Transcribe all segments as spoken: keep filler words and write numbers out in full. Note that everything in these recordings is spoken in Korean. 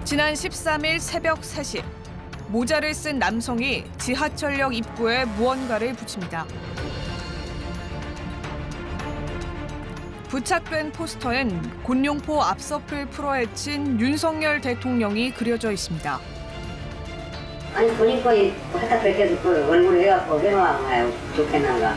지난 십삼 일 새벽 세 시, 모자를 쓴 남성이 지하철역 입구에 무언가를 붙입니다. 부착된 포스터엔 곤룡포 앞섭을 풀어헤친 윤석열 대통령이 그려져 있습니다. 아니 보니까 갖다 뺏겨서 그 얼굴 해갖고 해놔봐요. 좋겠는가.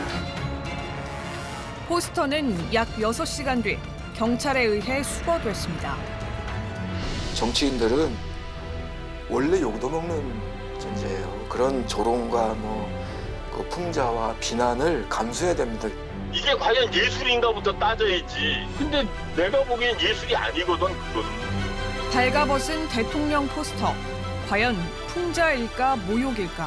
포스터는 약 여섯 시간 뒤 경찰에 의해 수거됐습니다. 정치인들은 원래 욕도 먹는 존재예요. 그런 조롱과 뭐 그 풍자와 비난을 감수해야 됩니다. 이게 과연 예술인가부터 따져야지. 근데 내가 보기엔 예술이 아니거든, 그거는. 발가벗은 대통령 포스터. 과연 풍자일까 모욕일까?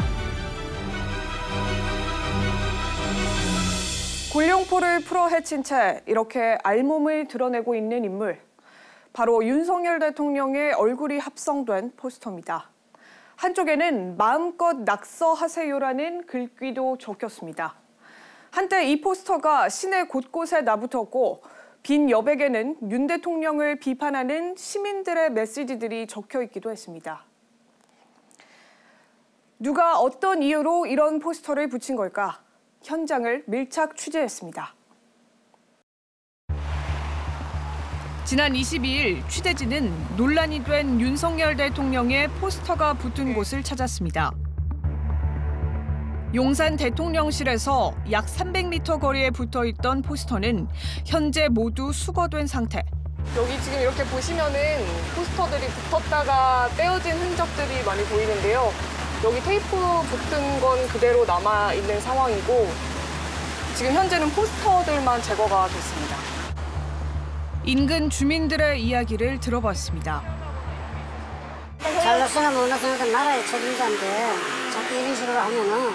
곤룡포를 풀어헤친 채 이렇게 알몸을 드러내고 있는 인물. 바로 윤석열 대통령의 얼굴이 합성된 포스터입니다. 한쪽에는 마음껏 낙서하세요라는 글귀도 적혔습니다. 한때 이 포스터가 시내 곳곳에 나붙었고 빈 여백에는 윤 대통령을 비판하는 시민들의 메시지들이 적혀 있기도 했습니다. 누가 어떤 이유로 이런 포스터를 붙인 걸까? 현장을 밀착 취재했습니다. 지난 이십이 일 취재진은 논란이 된 윤석열 대통령의 포스터가 붙은 곳을 찾았습니다. 용산 대통령실에서 약 삼백 미터 거리에 붙어있던 포스터는 현재 모두 수거된 상태. 여기 지금 이렇게 보시면은 포스터들이 붙었다가 떼어진 흔적들이 많이 보이는데요. 여기 테이프 붙은 건 그대로 남아있는 상황이고 지금 현재는 포스터들만 제거가 됐습니다. 인근 주민들의 이야기를 들어봤습니다. 잘났으나 못났으나 나라의 책임자인데 자꾸 이런 식으로 하면은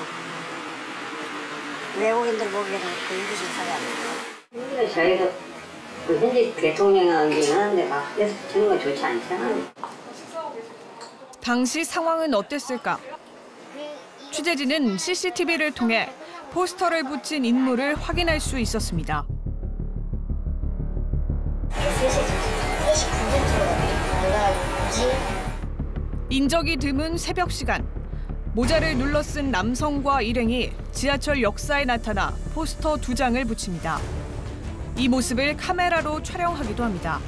외국인들 보기에는 그 이기실 사회 아닙니까? 저희가 그 현재 대통령이 하는데 막 해서 주는 건 좋지 않잖아요. 당시 상황은 어땠을까? 취재진은 씨씨티비를 통해 포스터를 붙인 인물을 확인할 수 있었습니다. 인적이 드문 새벽 시간, 모자를 눌러 쓴 남성과 일행이 지하철 역사에 나타나 포스터 두 장을 붙입니다. 이 모습을 카메라로 촬영하기도 합니다.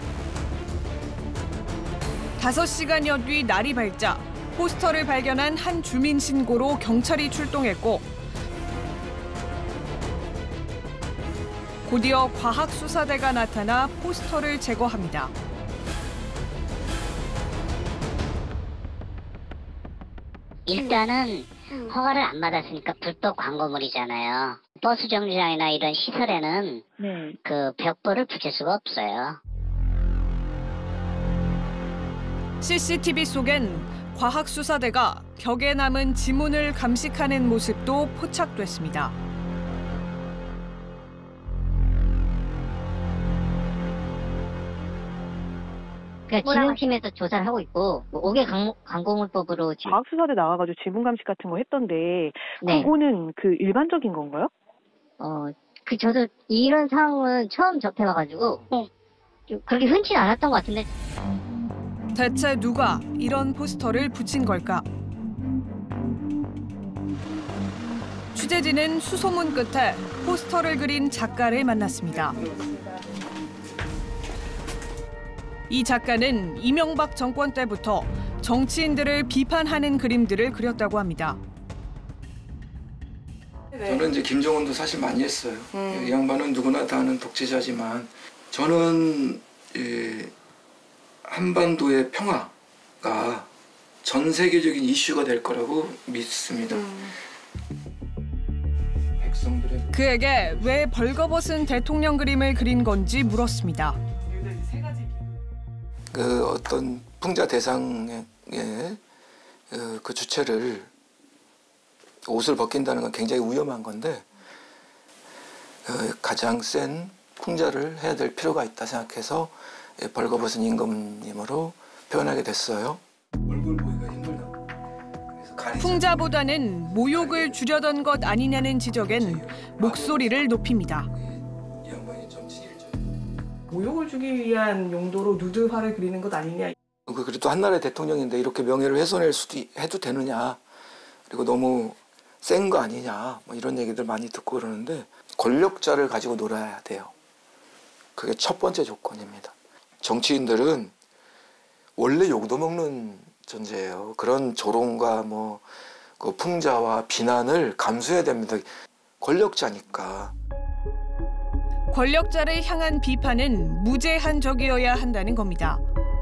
다섯 시간여 뒤 날이 밝자 포스터를 발견한 한 주민 신고로 경찰이 출동했고 곧이어 과학수사대가 나타나 포스터를 제거합니다. 일단은 허가를 안 받았으니까 불법 광고물이잖아요. 버스 정류장이나 이런 시설에는 네. 그 벽보를 붙일 수가 없어요. 씨씨티비 속엔 과학수사대가 벽에 남은 지문을 감식하는 모습도 포착됐습니다. 그러니까 진흥팀에서 조사를 하고 있고 오 개 광고물법으로 과학수사대 나와가지고 지문 감식 같은 거 했던데 네. 그거는 그 일반적인 건가요? 어, 그 저도 이런 상황은 처음 접해봐가지고 네. 그렇게 흔치 않았던 것 같은데. 대체 누가 이런 포스터를 붙인 걸까? 취재진은 수소문 끝에 포스터를 그린 작가를 만났습니다. 이 작가는 이명박 정권 때부터 정치인들을 비판하는 그림들을 그렸다고 합니다. 저는 이제 김정은도 사실 많이 했어요. 음. 이 양반은 누구나 다 아는 독재자지만 저는 예, 한반도의 평화가 전 세계적인 이슈가 될 거라고 믿습니다. 음. 백성들의... 그에게 왜 벌거벗은 대통령 그림을 그린 건지 물었습니다. 그 어떤 풍자 대상의 그 주체를 옷을 벗긴다는 건 굉장히 위험한 건데 가장 센 풍자를 해야 될 필요가 있다 생각해서 벌거벗은 임금님으로 표현하게 됐어요. 얼굴 보기가 힘들다. 풍자보다는 모욕을 주려던 것 아니냐는 지적엔 목소리를 높입니다. 모욕을 주기 위한 용도로 누드화를 그리는 것 아니냐. 그래도 한 나라의 대통령인데 이렇게 명예를 훼손할 수도 해도 되느냐. 그리고 너무 센 거 아니냐. 뭐 이런 얘기들 많이 듣고 그러는데 권력자를 가지고 놀아야 돼요. 그게 첫 번째 조건입니다. 정치인들은 원래 욕도 먹는 존재예요. 그런 조롱과 뭐 그 풍자와 비난을 감수해야 됩니다. 권력자니까. 권력자를 향한 비판은 무제한적이어야 한다는 겁니다.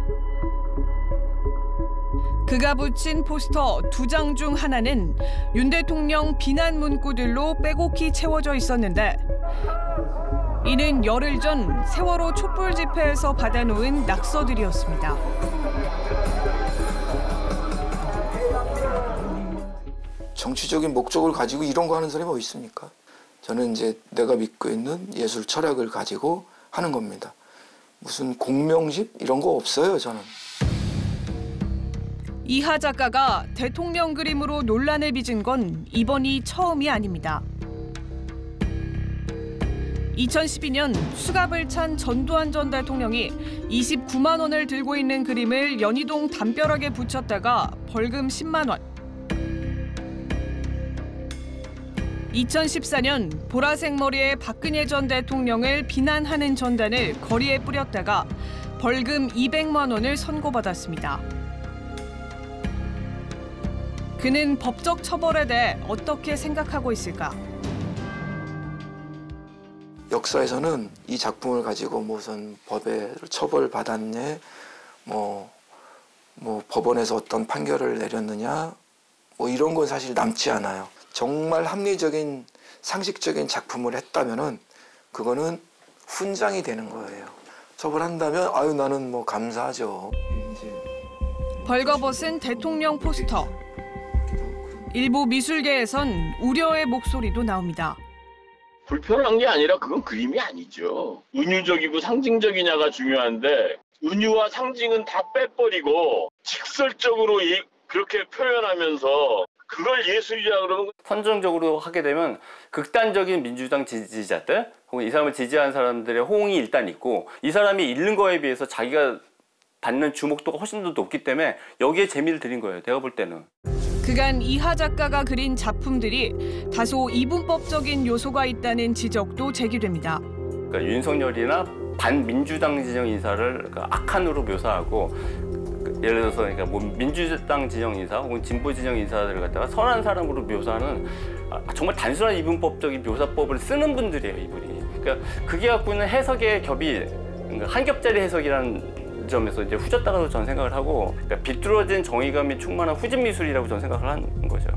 그가 붙인 포스터 두 장 중 하나는 윤 대통령 비난 문구들로 빼곡히 채워져 있었는데 이는 열흘 전 세월호 촛불 집회에서 받아놓은 낙서들이었습니다. 정치적인 목적을 가지고 이런 거 하는 사람이 어디 있습니까? 저는 이제 내가 믿고 있는 예술 철학을 가지고 하는 겁니다. 무슨 공명십 이런 거 없어요, 저는. 이하 작가가 대통령 그림으로 논란을 빚은 건 이번이 처음이 아닙니다. 이천십이 년 수갑을 찬 전두환 전 대통령이 이십구만 원을 들고 있는 그림을 연희동 담벼락에 붙였다가 벌금 십만 원. 이천십사 년 보라색 머리의 박근혜 전 대통령을 비난하는 전단을 거리에 뿌렸다가 벌금 이백만 원을 선고받았습니다. 그는 법적 처벌에 대해 어떻게 생각하고 있을까? 역사에서는 이 작품을 가지고 무슨 법에 처벌받았네, 뭐, 뭐 법원에서 어떤 판결을 내렸느냐, 뭐 이런 건 사실 남지 않아요. 정말 합리적인 상식적인 작품을 했다면은 그거는 훈장이 되는 거예요. 처벌한다면 아유 나는 뭐 감사하죠. 벌거벗은 대통령 포스터. 일부 미술계에선 우려의 목소리도 나옵니다. 불편한 게 아니라 그건 그림이 아니죠. 은유적이고 상징적이냐가 중요한데 은유와 상징은 다 빼버리고 직설적으로 이, 그렇게 표현하면서 그걸 예술이라 그러면 선정적으로 하게 되면 극단적인 민주당 지지자들 혹은 이 사람을 지지하는 사람들의 호응이 일단 있고 이 사람이 읽는 거에 비해서 자기가 받는 주목도가 훨씬 더 높기 때문에 여기에 재미를 들인 거예요. 내가 볼 때는. 그간 이하 작가가 그린 작품들이 다소 이분법적인 요소가 있다는 지적도 제기됩니다. 그러니까 윤석열이나 반민주당 진영 인사를 악한으로 묘사하고 예를 들어서 그러니까 뭐 민주당 진영 인사 혹은 진보 진영 인사들을 갖다가 선한 사람으로 묘사하는 정말 단순한 이분법적인 묘사법을 쓰는 분들이에요, 이분이. 그러니까 그게 갖고 있는 해석의 겹이 한 겹짜리 해석이라는 점에서 이제 후졌다고 저는 생각을 하고 그러니까 비뚤어진 정의감이 충만한 후진 미술이라고 저는 생각을 하는 거죠.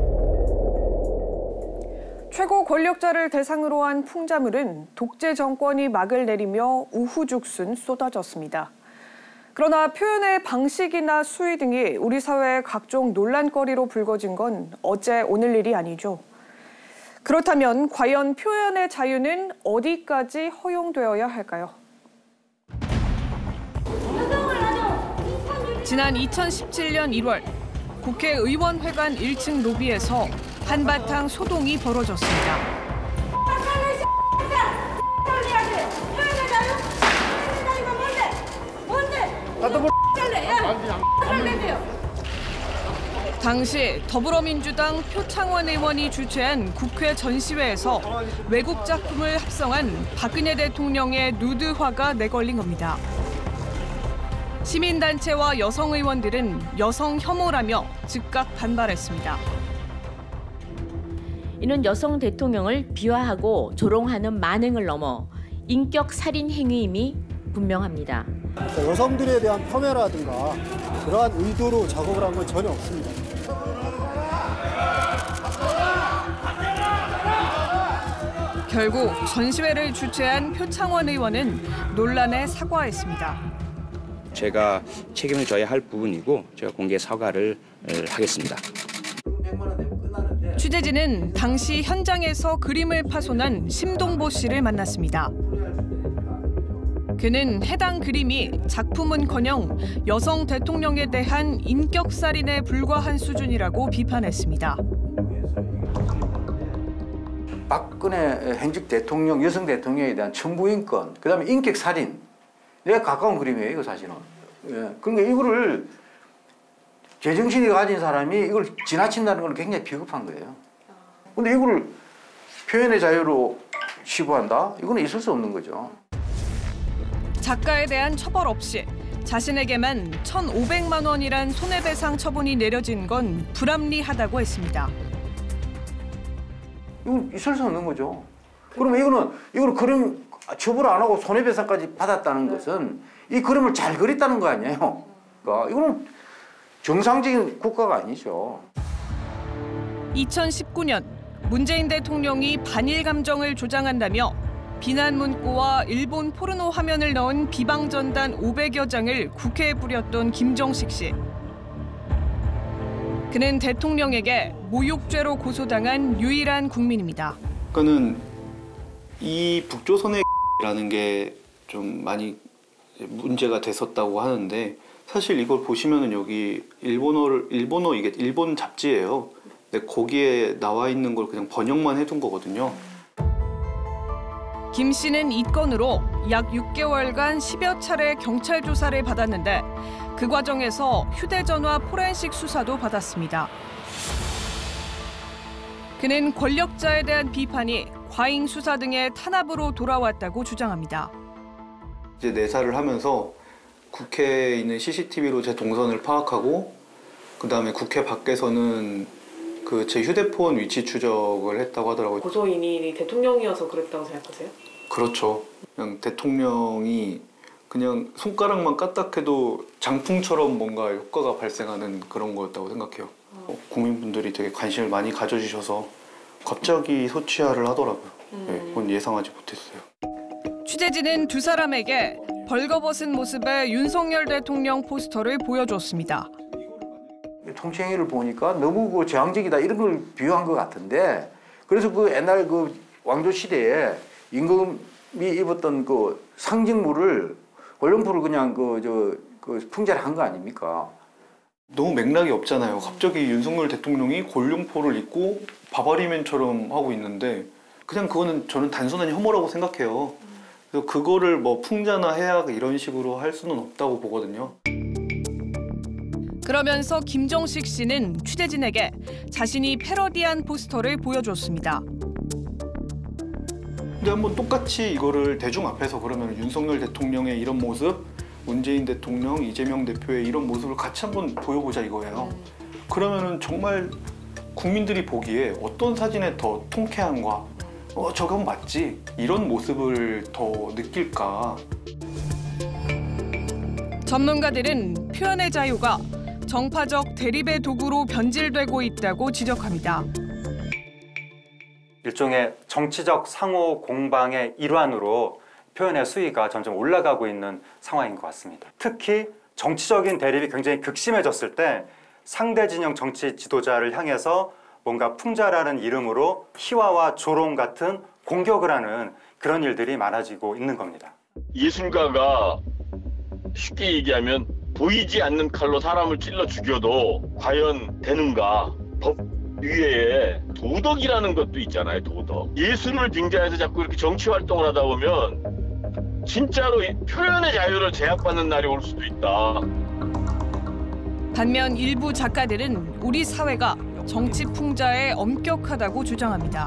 최고 권력자를 대상으로 한 풍자물은 독재 정권이 막을 내리며 우후죽순 쏟아졌습니다. 그러나 표현의 방식이나 수위 등이 우리 사회의 각종 논란거리로 불거진 건 어제 오늘 일이 아니죠. 그렇다면 과연 표현의 자유는 어디까지 허용되어야 할까요? 지난 이천십칠 년 일월 국회의원회관 일 층 로비에서 한바탕 소동이 벌어졌습니다. 당시 더불어민주당 표창원 의원이 주최한 국회 전시회에서 외국 작품을 합성한 박근혜 대통령의 누드화가 내걸린 겁니다. 시민단체와 여성 의원들은 여성 혐오라며 즉각 반발했습니다. 이는 여성 대통령을 비하하고 조롱하는 만행을 넘어 인격 살인 행위임이 분명합니다. 여성들에 대한 폄훼라든가 그러한 의도로 작업을 한 건 전혀 없습니다. 결국 전시회를 주최한 표창원 의원은 논란에 사과했습니다. 제가 책임을 져야 할 부분이고 제가 공개 사과를 하겠습니다. 취재진은 당시 현장에서 그림을 파손한 심동보 씨를 만났습니다. 그는 해당 그림이 작품은커녕 여성 대통령에 대한 인격살인에 불과한 수준이라고 비판했습니다. 박근혜 현직 대통령, 여성 대통령에 대한 청부인권, 그다음에 인격살인에 가까운 그림이에요, 이거 사실은. 예. 그러니까 이거를 제정신이 가진 사람이 이걸 지나친다는 건 굉장히 비겁한 거예요. 근데 이거를 표현의 자유로 치부한다? 이거는 있을 수 없는 거죠. 작가에 대한 처벌 없이 자신에게만 천오백만 원이란 손해배상 처분이 내려진 건 불합리하다고 했습니다. 이건 있을 수 없는 거죠. 그러면 이거는 이걸 그림 처벌 안 하고 손해배상까지 받았다는 것은 이 그림을 잘 그렸다는 거 아니에요. 그러니까 이거는 정상적인 국가가 아니죠. 이천십구 년 문재인 대통령이 반일 감정을 조장한다며 비난 문구와 일본 포르노 화면을 넣은 비방전단 오백여 장을 국회에 뿌렸던 김정식 씨. 그는 대통령에게 모욕죄로 고소당한 유일한 국민입니다. 그러니까는 이 북조선의라는 게 좀 많이 문제가 됐었다고 하는데 사실 이걸 보시면은 여기 일본어를 일본어 이게 일본 잡지예요. 근데 거기에 나와 있는 걸 그냥 번역만 해둔 거거든요. 김 씨는 이 건으로 약 육 개월간 십여 차례 경찰 조사를 받았는데 그 과정에서 휴대전화 포렌식 수사도 받았습니다. 그는 권력자에 대한 비판이 과잉 수사 등의 탄압으로 돌아왔다고 주장합니다. 이제 내사를 하면서 국회에 있는 씨씨티비로 제 동선을 파악하고 그 다음에 국회 밖에서는 그 제 휴대폰 위치 추적을 했다고 하더라고요. 고소인이 대통령이어서 그랬다고 생각하세요? 그렇죠. 그냥 대통령이 그냥 손가락만 까딱해도 장풍처럼 뭔가 효과가 발생하는 그런 거였다고 생각해요. 어, 국민분들이 되게 관심을 많이 가져주셔서 갑자기 소취하를 하더라고요. 음. 네, 그건 예상하지 못했어요. 취재진은 두 사람에게 벌거벗은 모습의 윤석열 대통령 포스터를 보여줬습니다. 통치행위를 보니까 너무 그 저항적이다 이런 걸 비유한 것 같은데 그래서 그 옛날 그 왕조 시대에 임금이 입었던 그 상징물을 골룡포를 그냥 그 저 그 풍자를 한 거 아닙니까? 너무 맥락이 없잖아요. 갑자기 윤석열 대통령이 골룡포를 입고 바바리맨처럼 하고 있는데 그냥 그거는 저는 단순한 혐오라고 생각해요. 그래서 그거를 뭐 풍자나 해악 이런 식으로 할 수는 없다고 보거든요. 그러면서 김정식 씨는 취재진에게 자신이 패러디한 포스터를 보여줬습니다. 근데 한번 똑같이 이거를 대중 앞에서 그러면 윤석열 대통령의 이런 모습, 문재인 대통령, 이재명 대표의 이런 모습을 같이 한번 보여보자 이거예요. 그러면은 정말 국민들이 보기에 어떤 사진에 더 통쾌함과 어, 저건 맞지? 이런 모습을 더 느낄까? 전문가들은 표현의 자유가 정파적 대립의 도구로 변질되고 있다고 지적합니다. 일종의 정치적 상호 공방의 일환으로 표현의 수위가 점점 올라가고 있는 상황인 것 같습니다. 특히 정치적인 대립이 굉장히 극심해졌을 때 상대 진영 정치 지도자를 향해서 뭔가 풍자라는 이름으로 희화와 조롱 같은 공격을 하는 그런 일들이 많아지고 있는 겁니다. 예술가가 쉽게 얘기하면 보이지 않는 칼로 사람을 찔러 죽여도 과연 되는가? 법 위에 도덕이라는 것도 있잖아요, 도덕. 예술을 빙자해서 자꾸 이렇게 정치 활동을 하다 보면 진짜로 표현의 자유를 제약받는 날이 올 수도 있다. 반면 일부 작가들은 우리 사회가 정치 풍자에 엄격하다고 주장합니다.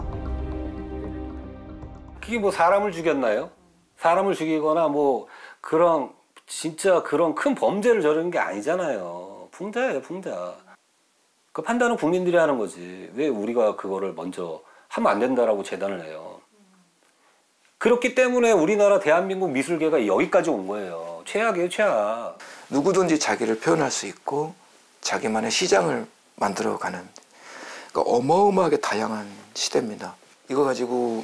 그게 뭐 사람을 죽였나요? 사람을 죽이거나 뭐 그런 진짜 그런 큰 범죄를 저지른 게 아니잖아요. 풍자예요, 풍자. 그 판단은 국민들이 하는 거지. 왜 우리가 그거를 먼저 하면 안 된다라고 제단을 해요. 그렇기 때문에 우리나라 대한민국 미술계가 여기까지 온 거예요. 최악이에요, 최악. 누구든지 자기를 표현할 수 있고 자기만의 시장을 만들어가는 그러니까 어마어마하게 다양한 시대입니다. 이거 가지고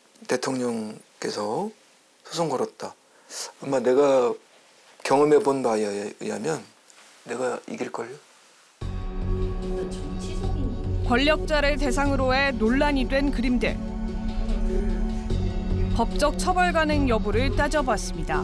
대통령께서 소송 걸었다. 아마 내가 경험해 본 바에 의하면 내가 이길걸요? 권력자를 대상으로 해 논란이 된 그림들. 법적 처벌 가능 여부를 따져봤습니다.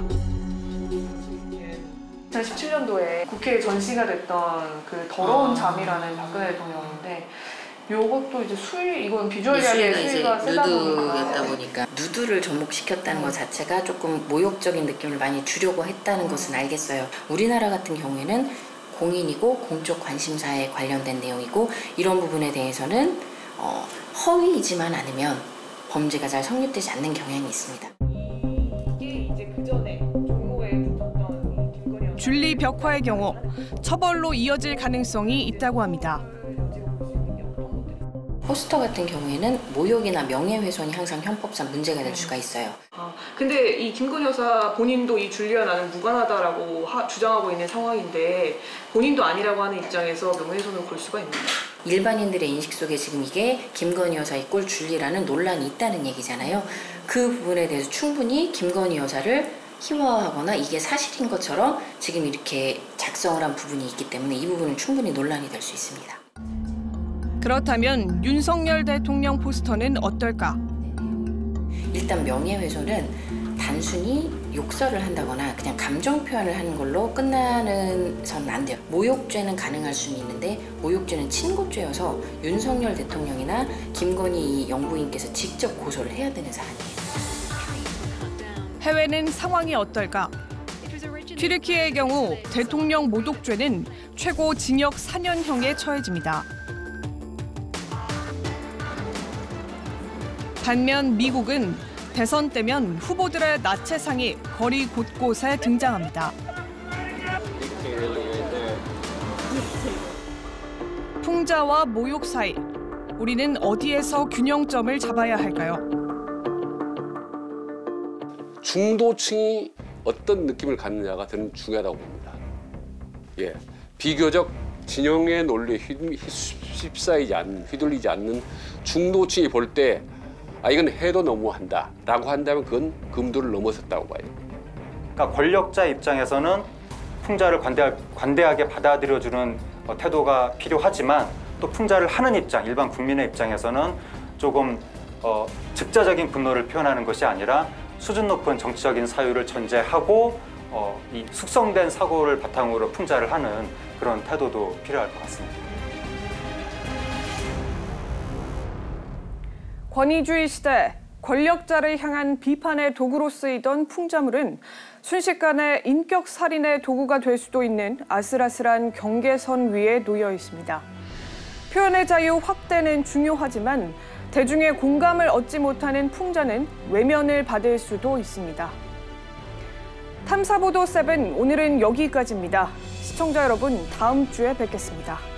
이천십칠 년도에 국회에 전시가 됐던 그 더러운 잠이라는 박근혜 대통령인데 요것도 이제 수위, 이건 비주얼리하게 수위가 세다 누드였다 보니까 누드를 접목시켰다는 것 자체가 조금 모욕적인 느낌을 많이 주려고 했다는 것은 알겠어요. 우리나라 같은 경우에는 공인이고 공적 관심사에 관련된 내용이고 이런 부분에 대해서는 어, 허위이지만 않으면 범죄가 잘 성립되지 않는 경향이 있습니다. 이게 이제 그 전에 종로에 붙었던 김건희 줄리 벽화의 경우 처벌로 이어질 가능성이 있다고 합니다. 포스터 같은 경우에는 모욕이나 명예훼손이 항상 형법상 문제가 될 수가 있어요. 아, 근데 이 김건희 여사 본인도 이 줄리와 나는 무관하다라고 하, 주장하고 있는 상황인데 본인도 아니라고 하는 입장에서 명예훼손을 걸 수가 있나요? 일반인들의 인식 속에 지금 이게 김건희 여사의 꼴 줄리라는 논란이 있다는 얘기잖아요. 그 부분에 대해서 충분히 김건희 여사를 희화화하거나 이게 사실인 것처럼 지금 이렇게 작성을 한 부분이 있기 때문에 이 부분은 충분히 논란이 될 수 있습니다. 그렇다면 윤석열 대통령 포스터는 어떨까? 일단 명예훼손은 단순히 욕설을 한다거나 그냥 감정 표현을 하는 걸로 끝나는 선 안 돼요. 모욕죄는 가능할 수는 있는데 모욕죄는 친고죄여서 윤석열 대통령이나 김건희 영부인께서 직접 고소를 해야 되는 사안이에요. 해외는 상황이 어떨까? 튀르키예의 경우 대통령 모독죄는 최고 징역 사 년형에 처해집니다. 반면 미국은 대선 때면 후보들의 나체상이 거리 곳곳에 등장합니다. 풍자와 모욕 사이, 우리는 어디에서 균형점을 잡아야 할까요? 중도층이 어떤 느낌을 갖느냐가 저는 중요하다고 봅니다. 예, 비교적 진영의 논리에 휩싸이지 않는, 휘둘리지 않는 중도층이 볼 때 아, 이건 해도 너무한다 라고 한다면 그건 금도를 넘어섰다고 봐요. 그러니까 권력자 입장에서는 풍자를 관대, 관대하게 받아들여주는 태도가 필요하지만 또 풍자를 하는 입장, 일반 국민의 입장에서는 조금 어, 즉자적인 분노를 표현하는 것이 아니라 수준 높은 정치적인 사유를 전제하고 어, 이 숙성된 사고를 바탕으로 풍자를 하는 그런 태도도 필요할 것 같습니다. 권위주의 시대, 권력자를 향한 비판의 도구로 쓰이던 풍자물은 순식간에 인격 살인의 도구가 될 수도 있는 아슬아슬한 경계선 위에 놓여 있습니다. 표현의 자유 확대는 중요하지만 대중의 공감을 얻지 못하는 풍자는 외면을 받을 수도 있습니다. 탐사보도 칠, 오늘은 여기까지입니다. 시청자 여러분, 다음 주에 뵙겠습니다.